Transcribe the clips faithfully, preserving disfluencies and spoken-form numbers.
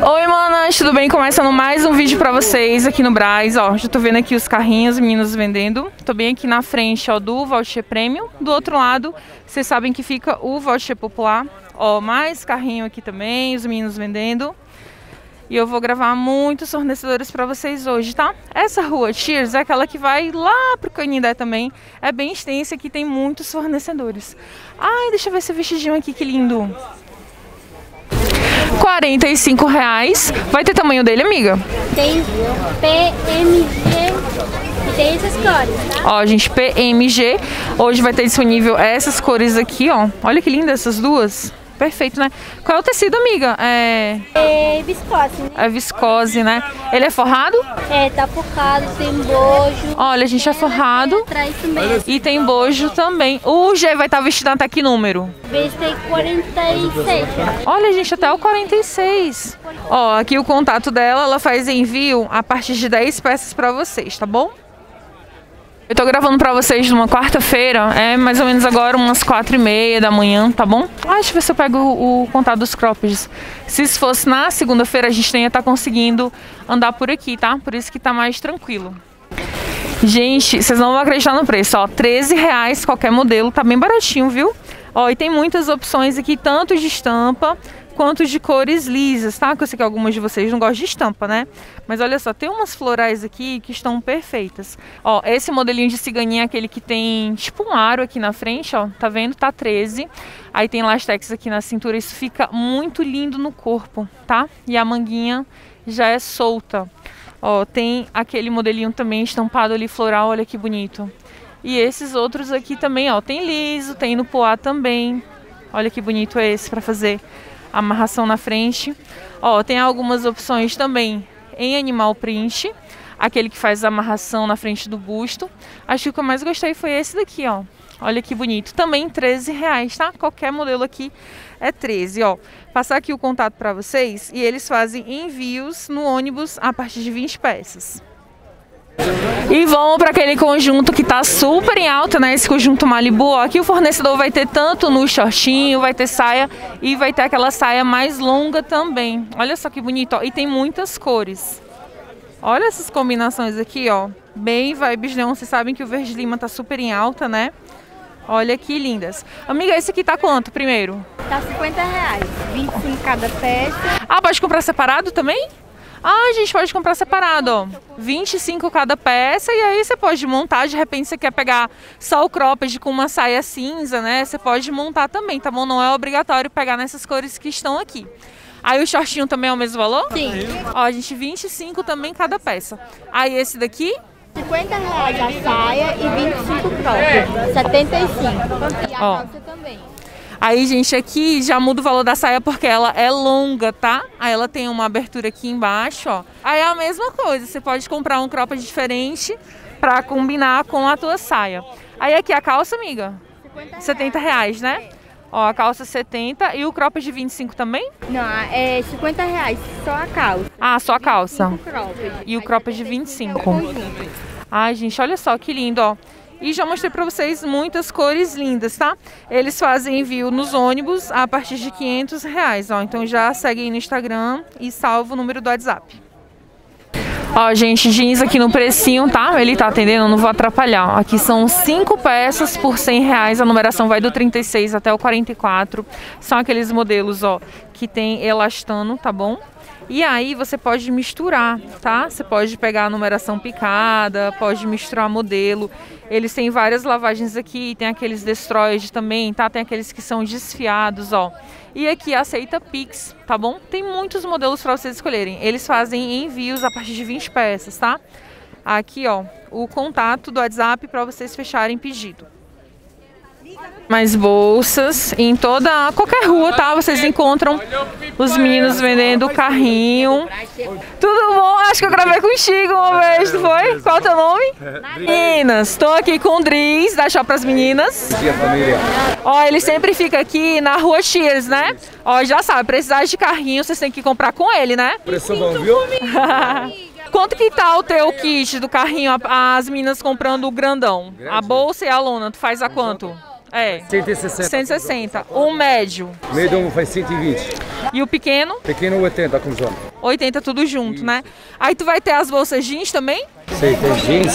Oi, manas, tudo bem? Começando mais um vídeo pra vocês aqui no Brás, ó. Já tô vendo aqui os carrinhos, meninos vendendo. Tô bem aqui na frente, ó, do Voucher Premium. Do outro lado, vocês sabem que fica o Voucher Popular. Ó, mais carrinho aqui também, os meninos vendendo. E eu vou gravar muitos fornecedores pra vocês hoje, tá? Essa rua Cheers é aquela que vai lá pro Canindé também. É bem extensa, aqui tem muitos fornecedores. Ai, deixa eu ver esse vestidinho aqui, que lindo. quarenta e cinco reais. Vai ter tamanho dele, amiga? Tem P M G e tem essas cores, tá? Ó, gente, P M G. Hoje vai ter disponível essas cores aqui, ó. Olha que linda essas duas. Perfeito, né? Qual é o tecido, amiga? É... É viscose, né? É viscose, né? Ele é forrado? É, tá forrado, tem bojo. Olha, a gente é forrado. Atrás também. E tem bojo também. O G vai estar vestido até que número? Vez tem quarenta e seis. Olha, gente, até o quarenta e seis. Ó, aqui o contato dela, ela faz envio a partir de dez peças pra vocês, tá bom? Eu tô gravando pra vocês numa quarta-feira, é mais ou menos agora umas quatro e meia da manhã, tá bom? Ah, deixa eu ver se eu pego o, o contato dos croppeds. Se isso fosse na segunda-feira, a gente nem ia estar conseguindo andar por aqui, tá? Por isso que tá mais tranquilo. Gente, vocês não vão acreditar no preço, ó, treze reais qualquer modelo, tá bem baratinho, viu? Ó, e tem muitas opções aqui, tanto de estampa quanto de cores lisas, tá? Que eu sei que algumas de vocês não gostam de estampa, né? Mas olha só, tem umas florais aqui que estão perfeitas. Ó, esse modelinho de ciganinha é aquele que tem tipo um aro aqui na frente, ó. Tá vendo? Tá treze. Aí tem lastex aqui na cintura. Isso fica muito lindo no corpo, tá? E a manguinha já é solta. Ó, tem aquele modelinho também estampado ali floral, olha que bonito. E esses outros aqui também, ó. Tem liso, tem no poá também. Olha que bonito é esse pra fazer amarração na frente. Ó, tem algumas opções também em animal print, aquele que faz a amarração na frente do busto. Acho que o que eu mais gostei foi esse daqui, ó. Olha que bonito. Também treze reais, tá? Qualquer modelo aqui é treze, ó. Passar aqui o contato para vocês e eles fazem envios no ônibus a partir de vinte peças. E vamos para aquele conjunto que tá super em alta, né? Esse conjunto Malibu, ó. Aqui o fornecedor vai ter tanto no shortinho, vai ter saia e vai ter aquela saia mais longa também. Olha só que bonito, ó. E tem muitas cores. Olha essas combinações aqui, ó. Bem vibes neon. Vocês sabem que o verde lima tá super em alta, né? Olha que lindas. Amiga, esse aqui tá quanto primeiro? Tá cinquenta reais. vinte e cinco cada peça. Ah, pode comprar separado também? Ah, a gente pode comprar separado, ó. vinte e cinco cada peça, e aí você pode montar. De repente você quer pegar só o cropped com uma saia cinza, né? Você pode montar também, tá bom? Não é obrigatório pegar nessas cores que estão aqui. Aí o shortinho também é o mesmo valor? Sim. Ó, a gente, vinte e cinco também cada peça. Aí esse daqui? cinquenta reais a saia e vinte e cinco cropped. setenta e cinco. E a Ó. calça também. Aí, gente, aqui já muda o valor da saia porque ela é longa, tá? Aí ela tem uma abertura aqui embaixo, ó. Aí é a mesma coisa, você pode comprar um cropped diferente pra combinar com a tua saia. Aí aqui a calça, amiga? setenta reais, né? Ó, a calça setenta e o cropped de vinte e cinco também? Não, é cinquenta reais só a calça. Ah, só a calça. vinte e cinco cropped. E o cropped de vinte e cinco. É o conjunto. Ai, gente, olha só que lindo, ó. E já mostrei pra vocês muitas cores lindas, tá? Eles fazem envio nos ônibus a partir de quinhentos reais, ó. Então já segue aí no Instagram e salva o número do WhatsApp. Ó, gente, jeans aqui no precinho, tá? Ele tá atendendo, não vou atrapalhar. Aqui são cinco peças por cem reais. A numeração vai do trinta e seis até o quarenta e quatro. São aqueles modelos, ó, que tem elastano, tá bom? E aí você pode misturar, tá? Você pode pegar a numeração picada, pode misturar modelo. Eles têm várias lavagens aqui, tem aqueles destroyed também, tá? Tem aqueles que são desfiados, ó. E aqui aceita Pix, tá bom? Tem muitos modelos para vocês escolherem. Eles fazem envios a partir de vinte peças, tá? Aqui, ó, o contato do WhatsApp para vocês fecharem pedido. Mais bolsas em toda, qualquer rua, tá? Vocês encontram os meninos vendendo carrinho. Tudo bom? Acho que eu gravei contigo uma vez, não foi? Qual é o teu nome? Meninas, tô aqui com o Driz, da Shop Pras Meninas. Ó, ele sempre fica aqui na rua Cheers, né? Ó, já sabe, precisar de carrinho, vocês têm que comprar com ele, né? Preço bom, viu? Quanto que tá o teu kit do carrinho, as meninas comprando o grandão? A bolsa e a lona, tu faz a quanto? É. cento e sessenta. cento e sessenta. O médio. Médio faz cento e vinte. E o pequeno? Pequeno oitenta com zona. oitenta tudo junto, isso, né? Aí tu vai ter as bolsas jeans também? Sei, tem jeans.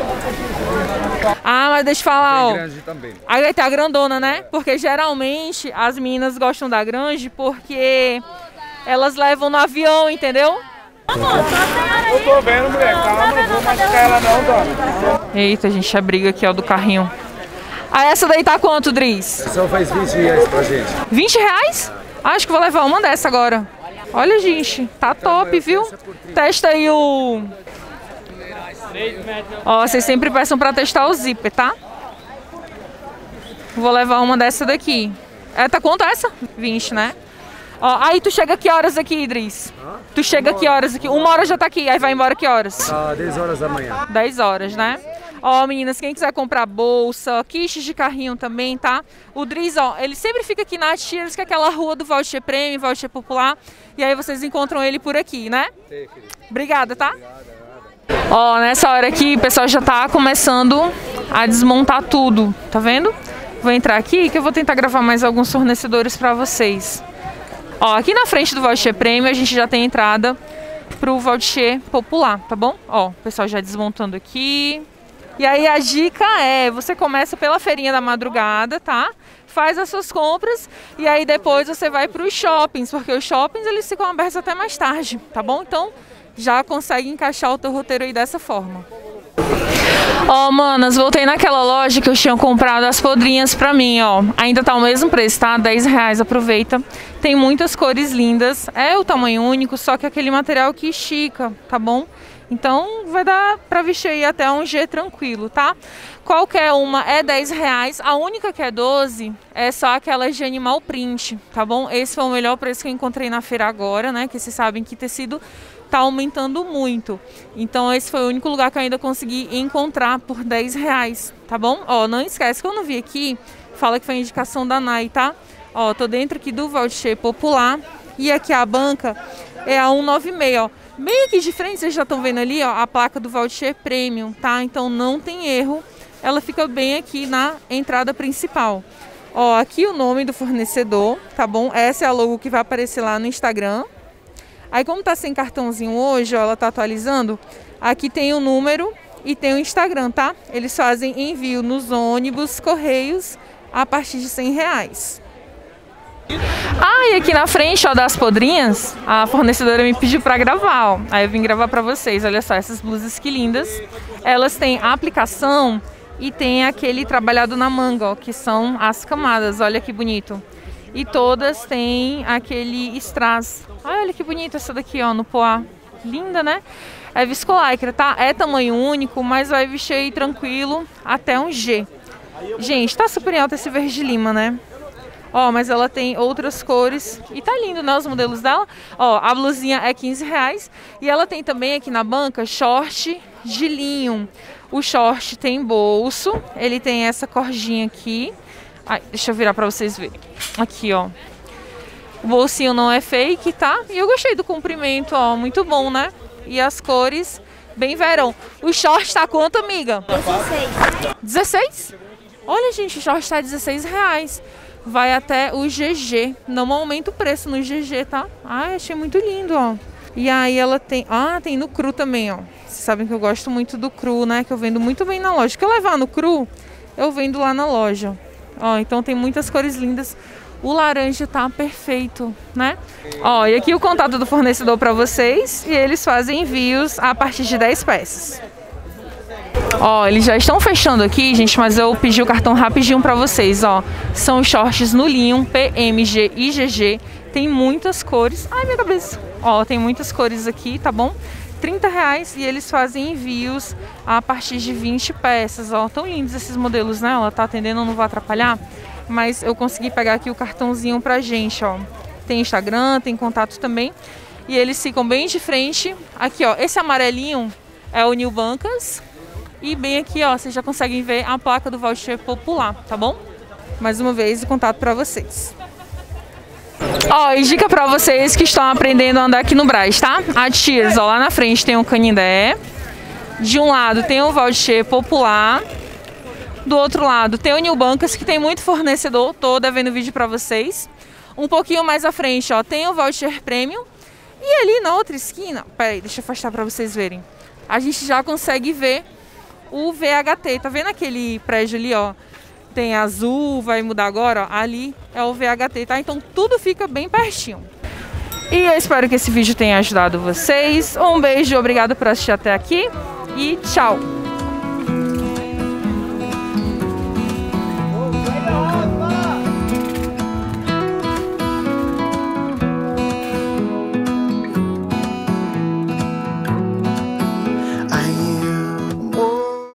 Ah, mas deixa eu falar, tem ó. Grande também. Aí vai ter a grandona, né? Porque geralmente as meninas gostam da grande porque elas levam no avião, entendeu? Eu tô vendo, mulher. Calma, não vou machucar ela não, dona. Eita, gente, a briga aqui, ó, do carrinho. Ah, essa daí tá quanto, Dris? Só faz vinte reais pra gente. vinte reais? Acho que vou levar uma dessa agora. Olha, gente, tá top, viu? Testa aí o... Ó, vocês sempre peçam pra testar o zíper, tá? Vou levar uma dessa daqui. É, tá quanto essa? vinte, né? Ó, aí tu chega que horas aqui, Idris? Hã? Tu chega que horas aqui? Uma hora já tá aqui, aí vai embora que horas? Ah, dez horas da manhã. dez horas, né? Ó, meninas, quem quiser comprar bolsa, quiches de carrinho também, tá? O Dris, ó, ele sempre fica aqui na Cheers, que é aquela rua do Voucher Premium, Voucher Popular. E aí vocês encontram ele por aqui, né? Sim, querido. Obrigada, tá? Ó, nessa hora aqui, o pessoal já tá começando a desmontar tudo, tá vendo? Vou entrar aqui que eu vou tentar gravar mais alguns fornecedores pra vocês. Ó, aqui na frente do Voucher Premium a gente já tem entrada pro Voucher Popular, tá bom? Ó, o pessoal já desmontando aqui. E aí a dica é, você começa pela feirinha da madrugada, tá? Faz as suas compras e aí depois você vai para os shoppings, porque os shoppings eles ficam abertos até mais tarde, tá bom? Então já consegue encaixar o teu roteiro aí dessa forma. Ó, oh, manas, voltei naquela loja que eu tinha comprado as podrinhas pra mim, ó. Ainda tá o mesmo preço, tá? dez reais, aproveita. Tem muitas cores lindas, é o tamanho único, só que aquele material que estica, tá bom? Então vai dar pra vestir aí até um G tranquilo, tá? Qualquer uma é dez reais, a única que é doze é só aquelas de animal print, tá bom? Esse foi o melhor preço que eu encontrei na feira agora, né? Que vocês sabem que tecido tá aumentando muito. Então esse foi o único lugar que eu ainda consegui encontrar por dez reais, tá bom? Ó, não esquece que eu não vi aqui, fala que foi indicação da Nai, tá? Ó, tô dentro aqui do Voucher Popular e aqui a banca é a cento e noventa e seis, ó. Bem aqui de frente, vocês já estão vendo ali, ó, a placa do Voucher Premium, tá? Então não tem erro, ela fica bem aqui na entrada principal. Ó, aqui o nome do fornecedor, tá bom? Essa é a logo que vai aparecer lá no Instagram. Aí como tá sem cartãozinho hoje, ó, ela tá atualizando, aqui tem o número e tem o Instagram, tá? Eles fazem envio nos ônibus, correios, a partir de cem reais. Ah, e aqui na frente, ó, das podrinhas, a fornecedora me pediu pra gravar, ó. Aí eu vim gravar pra vocês, olha só, essas blusas que lindas. Elas têm a aplicação e tem aquele trabalhado na manga, ó, que são as camadas, olha que bonito. E todas têm aquele strass. Olha que bonita essa daqui, ó, no poá. Linda, né? É viscolaicra, tá? É tamanho único, mas vai vestir aí tranquilo até um G. Gente, tá super alta esse verde lima, né? Ó, mas ela tem outras cores e tá lindo, né, os modelos dela. Ó, a blusinha é quinze reais e ela tem também aqui na banca short de linho. O short tem bolso, ele tem essa cordinha aqui. Ai, deixa eu virar pra vocês verem. Aqui, ó. O bolsinho não é fake, tá? E eu gostei do comprimento, ó, muito bom, né? E as cores, bem verão. O short tá quanto, amiga? dezesseis. dezesseis? Olha, gente, o short tá dezesseis reais. Vai até o G G. Não aumenta o preço no G G, tá? Ai, achei muito lindo, ó. E aí ela tem... Ah, tem no cru também, ó. Vocês sabem que eu gosto muito do cru, né? Que eu vendo muito bem na loja. Que eu levar no cru, eu vendo lá na loja. Ó, então tem muitas cores lindas. O laranja tá perfeito, né? Ó, e aqui o contato do fornecedor pra vocês. E eles fazem envios a partir de dez peças. Ó, eles já estão fechando aqui, gente, mas eu pedi o cartão rapidinho pra vocês, ó. São shorts no linho, P M G e G G. Tem muitas cores. Ai, minha cabeça. Ó, tem muitas cores aqui, tá bom? trinta reais e eles fazem envios a partir de vinte peças, ó. Tão lindos esses modelos, né? Ela tá atendendo, não vou atrapalhar. Mas eu consegui pegar aqui o cartãozinho pra gente, ó. Tem Instagram, tem contato também. E eles ficam bem de frente. Aqui, ó, esse amarelinho é o New Bancas. E bem aqui, ó, vocês já conseguem ver a placa do Voucher Popular, tá bom? Mais uma vez, o contato pra vocês. Ó, e dica pra vocês que estão aprendendo a andar aqui no Brás, tá? A Cheers, ó, lá na frente tem o Canindé. De um lado tem o Voucher Popular. Do outro lado tem o New Bancas, que tem muito fornecedor. Tô devendo vídeo pra vocês. Um pouquinho mais à frente, ó, tem o Voucher Premium. E ali na outra esquina, peraí, deixa eu afastar para vocês verem. A gente já consegue ver o V H T. Tá vendo aquele prédio ali, ó? Tem azul, vai mudar agora, ó. Ali é o V H T, tá? Então tudo fica bem pertinho. E eu espero que esse vídeo tenha ajudado vocês. Um beijo, obrigado por assistir até aqui e tchau!